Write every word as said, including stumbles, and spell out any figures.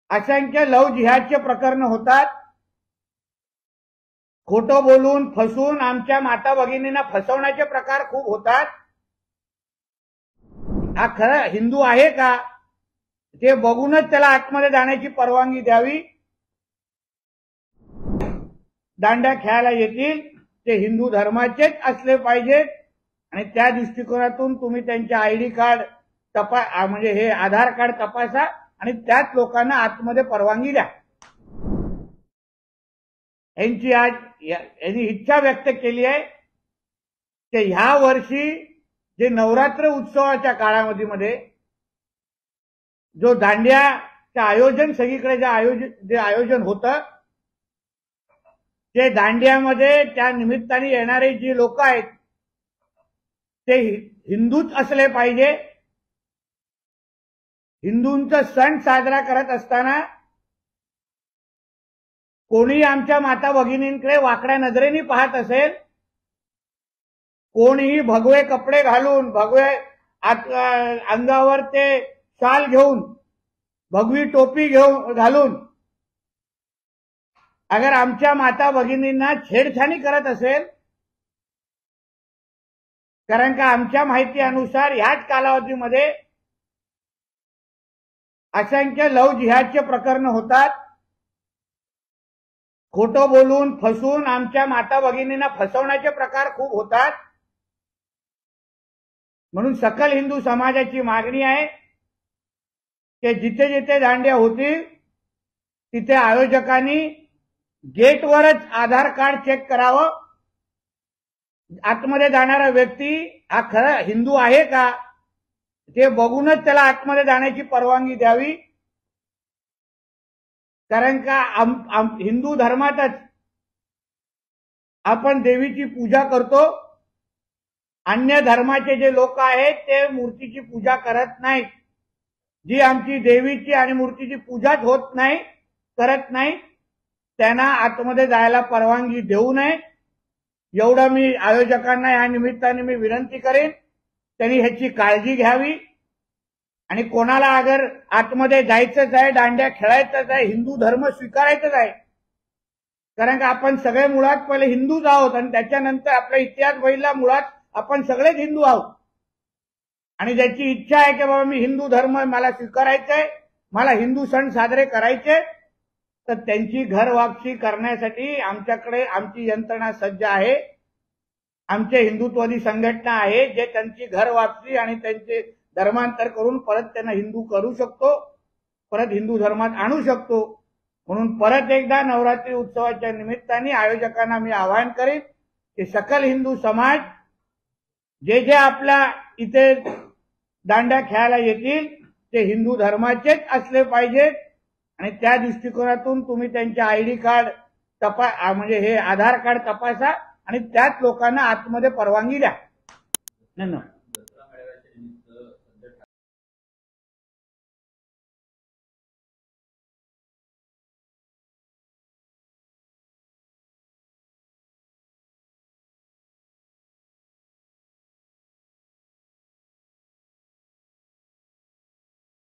असंख्य लव जिहादचे प्रकरण होतात। खोटं बोलून फसून आमच्या माता भगिनींना फसवण्याचे प्रकार खूप होतात। हा खरा हिंदू आहे का ते बघूनच त्याला आतमध्ये जाण्याची परवानगी द्यावी। दांड्या खेळायला येतील ते हिंदू धर्माचेच असले पाहिजेत आणि त्या दृष्टिकोनातून तुम्ही त्यांचे आयडी कार्ड तपा म्हणजे हे आधार कार्ड तपासा आणि त्याच लोकांना आतमध्ये परवानगी द्या। यांची आज यांनी इच्छा व्यक्त केली आहे की ह्या वर्षी जे नवरात्र उत्सवाच्या काळामध्ये मध्ये जो दांड्याचं आयोजन सगळीकडे जे आयोजन जे आयोजन होतं ते दांड्यामध्ये त्या निमित्ताने येणारे जे लोक आहेत ते हिंदूच असले पाहिजे। हिंदूंचा सण साजरा करत असताना कोणी आमच्या माता भगिनींकडे वाकड्या नजरेने पाहत असेल, कोणीही भगवे कपडे घालून भगवे अंगावर ते शाल घेऊन भगवी टोपी घेऊन घालून अगर आमच्या माता भगिनींना छेडछाणी करत असेल, कारण का आमच्या माहिती अनुसार ह्याच कालावधीमध्ये असंख्य लव जिहादचे प्रकरण होतात। खोटं बोलून फसून आमच्या माता भगिनींना फसवण्याचे प्रकार खूप होतात। म्हणून सकल हिंदू समाजाची मागणी आहे की जिथे जिथे दांड्या होतील तिथे आयोजकांनी गेटवरच आधार कार्ड चेक करावं। आतमध्ये जाणारा व्यक्ती हा खरा हिंदू आहे का ते बघूनच त्याला आतमध्ये जाण्याची परवानगी द्यावी। कारण का आम, आम, हिंदू धर्मातच आपण देवीची पूजा करतो। अन्य धर्माचे जे लोक आहेत ते मूर्तीची पूजा करत नाहीत। जी आमची देवीची आणि मूर्तीची पूजाच होत नाही करत नाही त्यांना आतमध्ये जायला परवानगी देऊ नये एवढं मी आयोजकांना या निमित्ताने मी विनंती करेन। त्यांनी ह्याची काळजी घ्यावी आणि कोणाला अगर आतमध्ये जायचंच आहे, दांड्या खेळायचंच आहे, हिंदू धर्म स्वीकारायचाच आहे, कारण का आपण सगळे मुळात पहिले हिंदूच आहोत आणि त्याच्यानंतर आपला इतिहास बघितला मुळात आपण सगळेच हिंदू आहोत आणि ज्याची इच्छा आहे की बाबा मी हिंदू धर्म मला स्वीकारायचा आहे, मला हिंदू सण साजरे करायचे, तर त्यांची घर वापसी करण्यासाठी आमच्याकडे आमची यंत्रणा सज्ज आहे। आमचे हिंदुत्ववादी संघटना आहे जे त्यांची घर वापसी आणि त्यांचे धर्मांतर करून परत त्यांना हिंदू करू शकतो, परत हिंदू धर्मात आणू शकतो। म्हणून परत एकदा नवरात्री उत्सवाच्या निमित्ताने आयोजकांना मी आवाहन करेन की सकल हिंदू समाज जे जे आपल्या इथे दांड्या खेळायला येतील ते हिंदू धर्माचेच असले पाहिजेत आणि त्या दृष्टिकोनातून तुम्ही त्यांचे आयडी कार्ड तपा म्हणजे हे आधार कार्ड तपासा आणि त्याच लोकांना आतमध्ये परवानगी द्या। धन्यवाद।